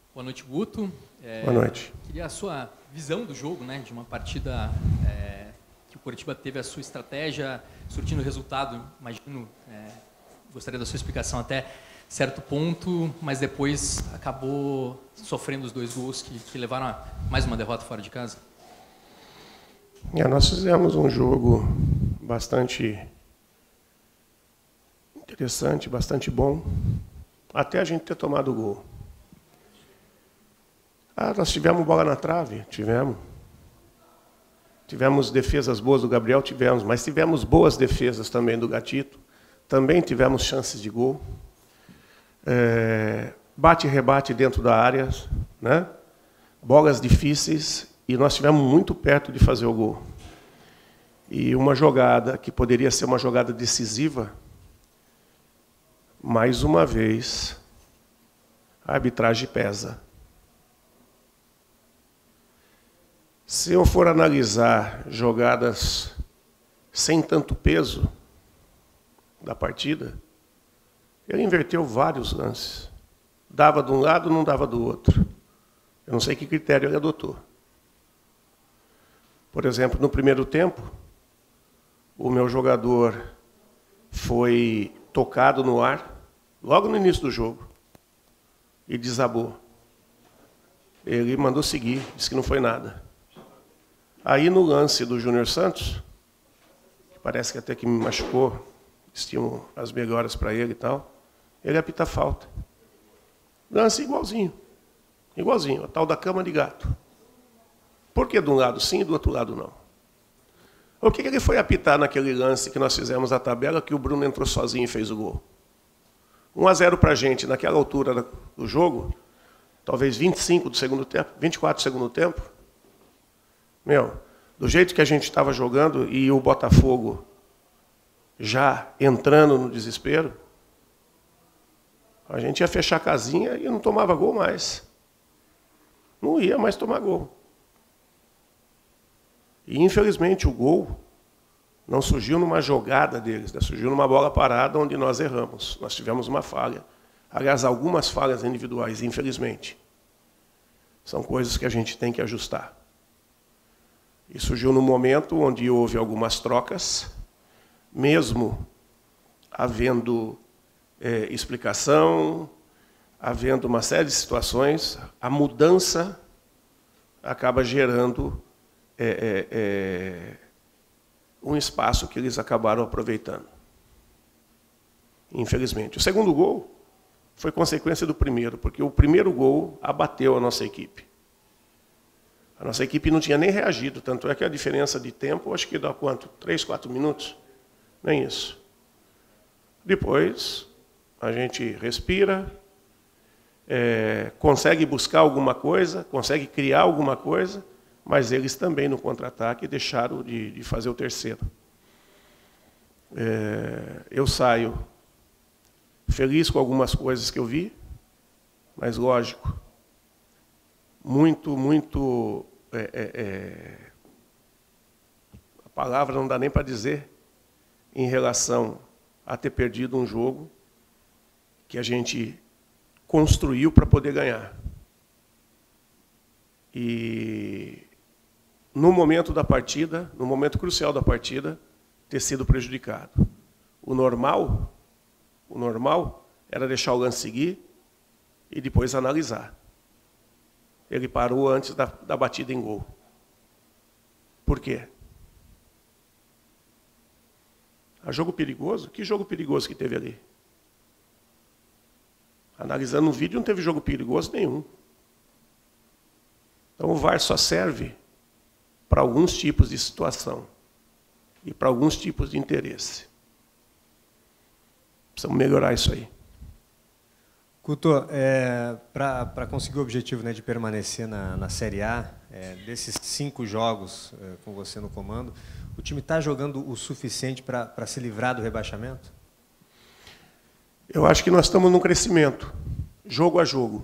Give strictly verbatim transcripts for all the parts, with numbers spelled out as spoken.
Boa noite, Guto. É, Boa noite. Queria a sua visão do jogo, né, de uma partida é, que o Coritiba teve a sua estratégia, surtindo resultado, imagino, é, gostaria da sua explicação até certo ponto, mas depois acabou sofrendo os dois gols que, que levaram a mais uma derrota fora de casa. É, nós fizemos um jogo bastante interessante, bastante bom, até a gente ter tomado o gol. Ah, nós tivemos bola na trave? Tivemos. Tivemos defesas boas do Gabriel? Tivemos. Mas tivemos boas defesas também do Gatito. Também tivemos chances de gol. É, bate e rebate dentro da área, né? Bolas difíceis, e nós estivemos muito perto de fazer o gol. E uma jogada que poderia ser uma jogada decisiva, mais uma vez, a arbitragem pesa. Se eu for analisar jogadas sem tanto peso da partida, ele inverteu vários lances. Dava de um lado, não dava do outro. Eu não sei que critério ele adotou. Por exemplo, no primeiro tempo, o meu jogador foi tocado no ar, logo no início do jogo, e desabou. Ele mandou seguir, disse que não foi nada. Aí, no lance do Júnior Santos, que parece que até que me machucou, estimo as melhoras para ele e tal, ele apita falta. Lance igualzinho. Igualzinho, a tal da cama de gato. Por que de um lado sim e do outro lado não? O que ele foi apitar naquele lance que nós fizemos a tabela, que o Bruno entrou sozinho e fez o gol? um a zero para a gente, naquela altura do jogo, talvez vinte e cinco do segundo tempo, vinte e quatro do segundo tempo. Meu, do jeito que a gente estava jogando e o Botafogo já entrando no desespero, a gente ia fechar a casinha e não tomava gol mais. Não ia mais tomar gol. E, infelizmente, o gol não surgiu numa jogada deles, né? Surgiu numa bola parada onde nós erramos. Nós tivemos uma falha. Aliás, algumas falhas individuais, infelizmente. São coisas que a gente tem que ajustar. E surgiu num momento onde houve algumas trocas, mesmo havendo é, explicação, havendo uma série de situações, a mudança acaba gerando é, é, é, um espaço que eles acabaram aproveitando. Infelizmente. O segundo gol foi consequência do primeiro, porque o primeiro gol abateu a nossa equipe. A nossa equipe não tinha nem reagido, tanto é que a diferença de tempo, acho que dá quanto? Três, quatro minutos? Nem isso. Depois, a gente respira, é, consegue buscar alguma coisa, consegue criar alguma coisa, mas eles também, no contra-ataque, deixaram de, de fazer o terceiro. É, eu saio feliz com algumas coisas que eu vi, mas, lógico, muito, muito... É, é, é, a palavra não dá nem para dizer em relação a ter perdido um jogo que a gente construiu para poder ganhar. E no momento da partida, no momento crucial da partida, ter sido prejudicado. O normal, o normal era deixar o lance seguir e depois analisar. Ele parou antes da, da batida em gol. Por quê? A jogo perigoso? Que jogo perigoso que teve ali? Analisando o vídeo, não teve jogo perigoso nenhum. Então o V A R só serve para alguns tipos de situação e para alguns tipos de interesse. Precisamos melhorar isso aí. Couto, é, para conseguir o objetivo, né, de permanecer na, na Série A, é, desses cinco jogos é, com você no comando, o time está jogando o suficiente para se livrar do rebaixamento? Eu acho que nós estamos num crescimento, jogo a jogo.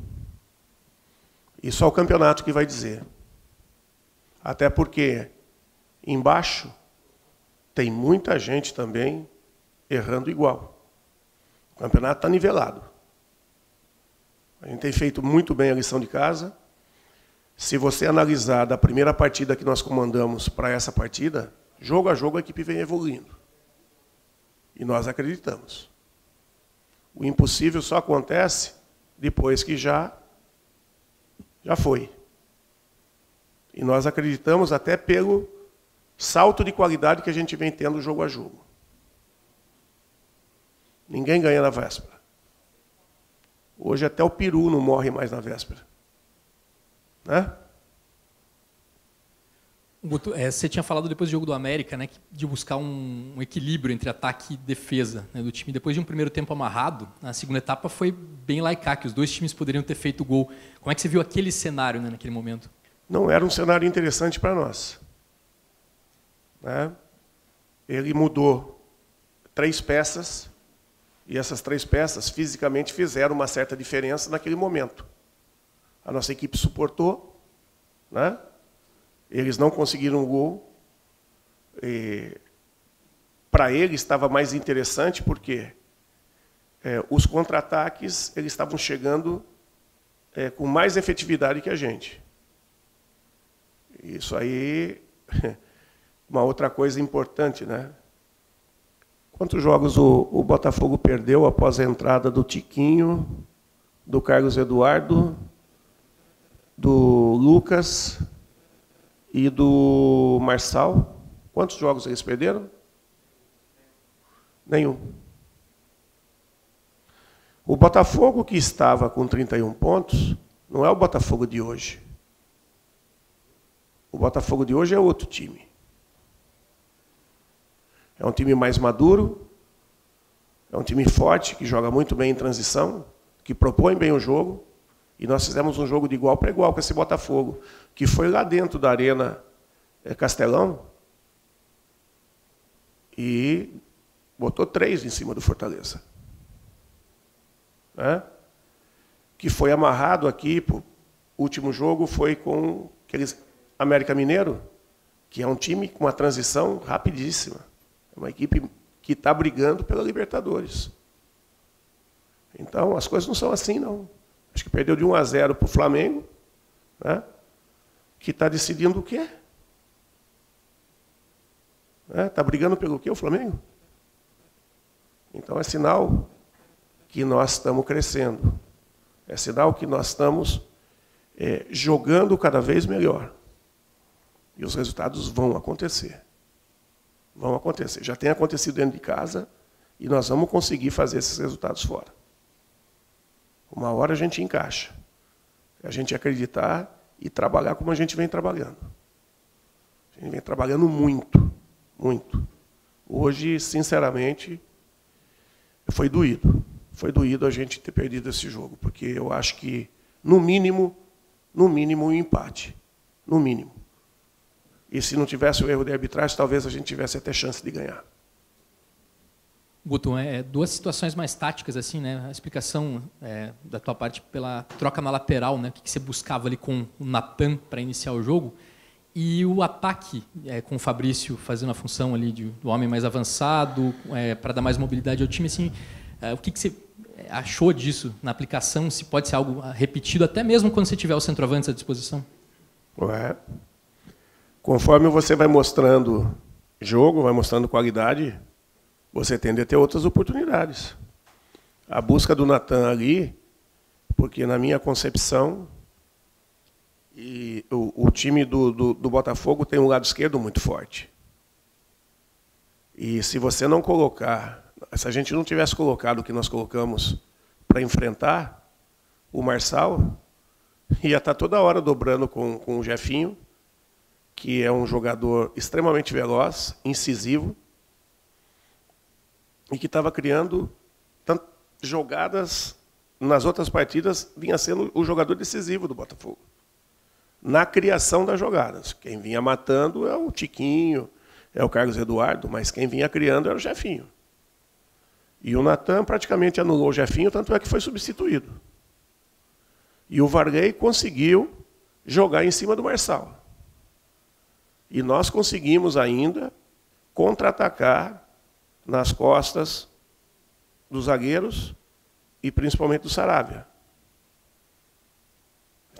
E só o campeonato que vai dizer. Até porque embaixo tem muita gente também errando igual. O campeonato está nivelado. A gente tem feito muito bem a lição de casa. Se você analisar da primeira partida que nós comandamos para essa partida, jogo a jogo a equipe vem evoluindo. E nós acreditamos. O impossível só acontece depois que já, já foi. E nós acreditamos até pelo salto de qualidade que a gente vem tendo jogo a jogo. Ninguém ganha na véspera. Hoje até o peru não morre mais na véspera. Né? Guto, é, você tinha falado depois do jogo do América, né, de buscar um, um equilíbrio entre ataque e defesa, né, do time. Depois de um primeiro tempo amarrado, a segunda etapa foi bem lá e cá, que os dois times poderiam ter feito gol. Como é que você viu aquele cenário, né, naquele momento? Não era um cenário interessante para nós. Né? Ele mudou três peças, e essas três peças fisicamente fizeram uma certa diferença naquele momento. A nossa equipe suportou, né? Eles não conseguiram o gol. Para eles estava mais interessante porque é, os contra-ataques eles estavam chegando é, com mais efetividade que a gente. Isso aí, uma outra coisa importante, né? Quantos jogos o, o Botafogo perdeu após a entrada do Tiquinho, do Carlos Eduardo, do Lucas e do Marçal? Quantos jogos eles perderam? Nenhum. O Botafogo que estava com trinta e um pontos não é o Botafogo de hoje. O Botafogo de hoje é outro time. É um time mais maduro, é um time forte, que joga muito bem em transição, que propõe bem o jogo. E nós fizemos um jogo de igual para igual com esse Botafogo, que foi lá dentro da Arena Castelão e botou três em cima do Fortaleza. Né? Que foi amarrado aqui, o último jogo foi com aqueles América Mineiro, que é um time com uma transição rapidíssima. É uma equipe que está brigando pela Libertadores. Então, as coisas não são assim, não. Acho que perdeu de um a zero para o Flamengo, né? Que está decidindo o quê? Está brigando pelo quê o Flamengo? Então, é sinal que nós estamos crescendo. É sinal que nós estamos é, jogando cada vez melhor. E os resultados vão acontecer. Vão acontecer. Já tem acontecido dentro de casa e nós vamos conseguir fazer esses resultados fora. Uma hora a gente encaixa. A gente acreditar e trabalhar como a gente vem trabalhando. A gente vem trabalhando muito, muito. Hoje, sinceramente, foi doído. Foi doído a gente ter perdido esse jogo, porque eu acho que, no mínimo, no mínimo, um empate. No mínimo. E se não tivesse o erro de arbitragem, talvez a gente tivesse até chance de ganhar. Guto, é, duas situações mais táticas, assim, né? A explicação é, da tua parte pela troca na lateral, né? O que você buscava ali com o Natan para iniciar o jogo, e o ataque é, com o Fabrício fazendo a função ali de, do homem mais avançado, é, para dar mais mobilidade ao time, assim, é, o que, que você achou disso na aplicação? Se pode ser algo repetido, até mesmo quando você tiver o centroavante à disposição? Ué. Conforme você vai mostrando jogo, vai mostrando qualidade, você tende a ter outras oportunidades. A busca do Natan ali, porque na minha concepção, e o, o time do, do, do Botafogo tem um lado esquerdo muito forte. E se você não colocar, se a gente não tivesse colocado o que nós colocamos para enfrentar, o Marçal ia estar toda hora dobrando com, com o Jefinho, que é um jogador extremamente veloz, incisivo, e que estava criando tantas jogadas nas outras partidas, vinha sendo o jogador decisivo do Botafogo. Na criação das jogadas. Quem vinha matando é o Tiquinho, é o Carlos Eduardo, mas quem vinha criando era o Jefinho. E o Natan praticamente anulou o Jefinho, tanto é que foi substituído. E o Varley conseguiu jogar em cima do Marçal. E nós conseguimos ainda contra-atacar nas costas dos zagueiros e principalmente do Saravia.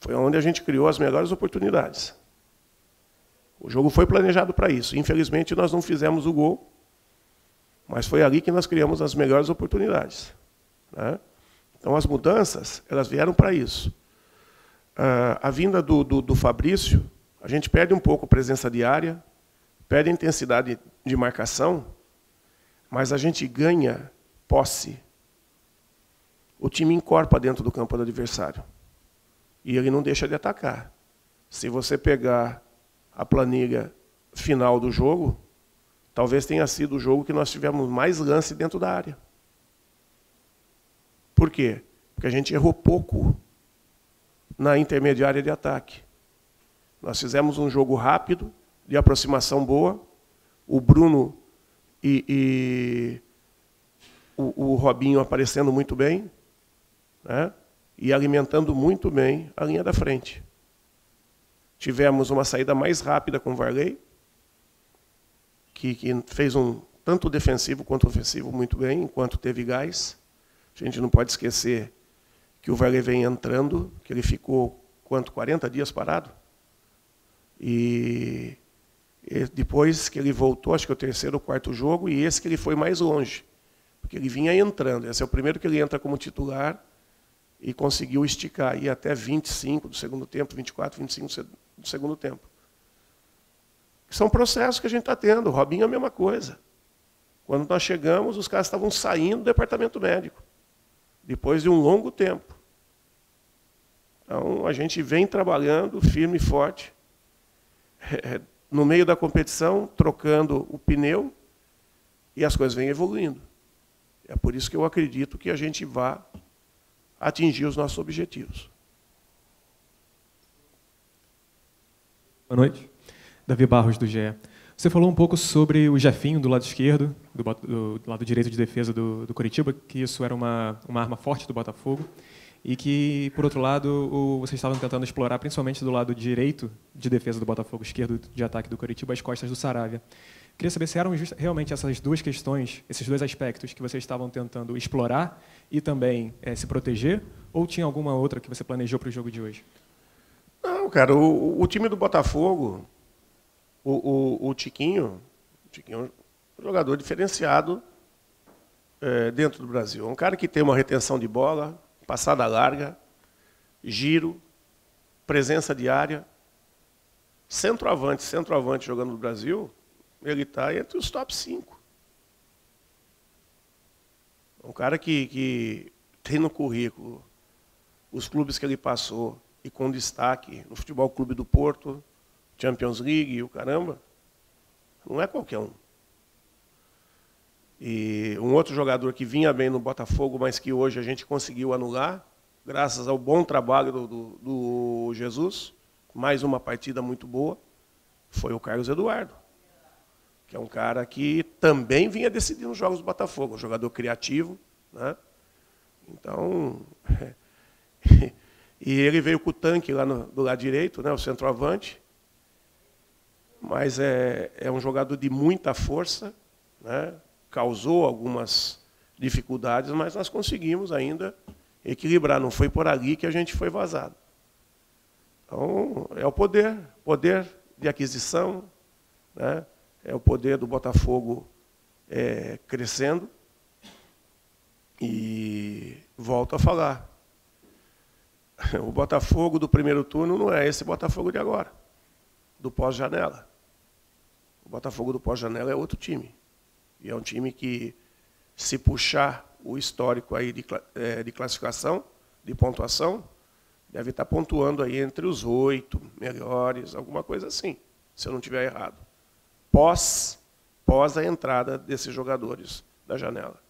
Foi onde a gente criou as melhores oportunidades. O jogo foi planejado para isso. Infelizmente, nós não fizemos o gol, mas foi ali que nós criamos as melhores oportunidades, né? Então, as mudanças, elas vieram para isso. Ah, a vinda do, do, do Fabrício, a gente perde um pouco a presença de área, perde a intensidade de marcação, mas a gente ganha posse. O time encorpa dentro do campo do adversário. E ele não deixa de atacar. Se você pegar a planilha final do jogo, talvez tenha sido o jogo que nós tivemos mais lance dentro da área. Por quê? Porque a gente errou pouco na intermediária de ataque. Nós fizemos um jogo rápido, de aproximação boa. O Bruno e, e o, o Robinho aparecendo muito bem, né? E alimentando muito bem a linha da frente. Tivemos uma saída mais rápida com o Varley, que, que fez um tanto defensivo quanto ofensivo muito bem, enquanto teve gás. A gente não pode esquecer que o Varley vem entrando, que ele ficou, quanto, quarenta dias parado? E, e depois que ele voltou, acho que é o terceiro ou quarto jogo, e esse que ele foi mais longe, porque ele vinha entrando. Esse é o primeiro que ele entra como titular e conseguiu esticar aí até vinte e cinco do segundo tempo, vinte e quatro, vinte e cinco do segundo tempo. São processos que a gente está tendo. O Robinho é a mesma coisa. Quando nós chegamos, os caras estavam saindo do departamento médico, depois de um longo tempo. Então, a gente vem trabalhando firme e forte, no meio da competição, trocando o pneu, e as coisas vêm evoluindo. É por isso que eu acredito que a gente vai atingir os nossos objetivos. Boa noite. Davi Barros, do G E. Você falou um pouco sobre o Jefinho do lado esquerdo, do, do, do lado direito de defesa do, do Coritiba, que isso era uma, uma arma forte do Botafogo, e que, por outro lado, o, vocês estavam tentando explorar, principalmente do lado direito de defesa do Botafogo, esquerdo de ataque do Coritiba, as costas do Saravia. Queria saber se eram just, realmente essas duas questões, esses dois aspectos que vocês estavam tentando explorar e também é, se proteger, ou tinha alguma outra que você planejou para o jogo de hoje? Não, cara, o, o time do Botafogo, o, o, o Tiquinho, o Tiquinho é um jogador diferenciado é, dentro do Brasil. É um cara que tem uma retenção de bola, passada larga, giro, presença de área, centroavante, centroavante jogando no Brasil, ele está entre os top cinco. É um cara que, que tem no currículo os clubes que ele passou e com destaque no Futebol Clube do Porto, Champions League e o caramba, não é qualquer um. E um outro jogador que vinha bem no Botafogo, mas que hoje a gente conseguiu anular, graças ao bom trabalho do, do, do Jesus, mais uma partida muito boa, foi o Carlos Eduardo, que é um cara que também vinha decidindo os jogos do Botafogo, um jogador criativo, né? Então, e ele veio com o tanque lá no, do lado direito, né, o centroavante, mas é, é um jogador de muita força, né? Causou algumas dificuldades, mas nós conseguimos ainda equilibrar. Não foi por ali que a gente foi vazado. Então, é o poder, poder de aquisição, né? É o poder do Botafogo é, crescendo. E volto a falar. O Botafogo do primeiro turno não é esse Botafogo de agora, do pós-janela. O Botafogo do pós-janela é outro time. E é um time que, se puxar o histórico aí de, de classificação, de pontuação, deve estar pontuando aí entre os oito melhores, alguma coisa assim, se eu não estiver errado. Pós, pós a entrada desses jogadores da janela.